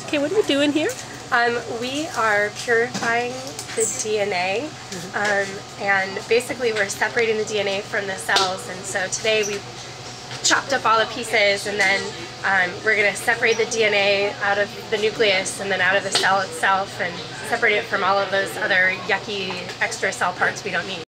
Okay, what are we doing here? We are purifying the DNA, and basically we're separating the DNA from the cells. And so today we chopped up all the pieces, and then we're going to separate the DNA out of the nucleus and then out of the cell itself, and separate it from all of those other yucky extra cell parts we don't need.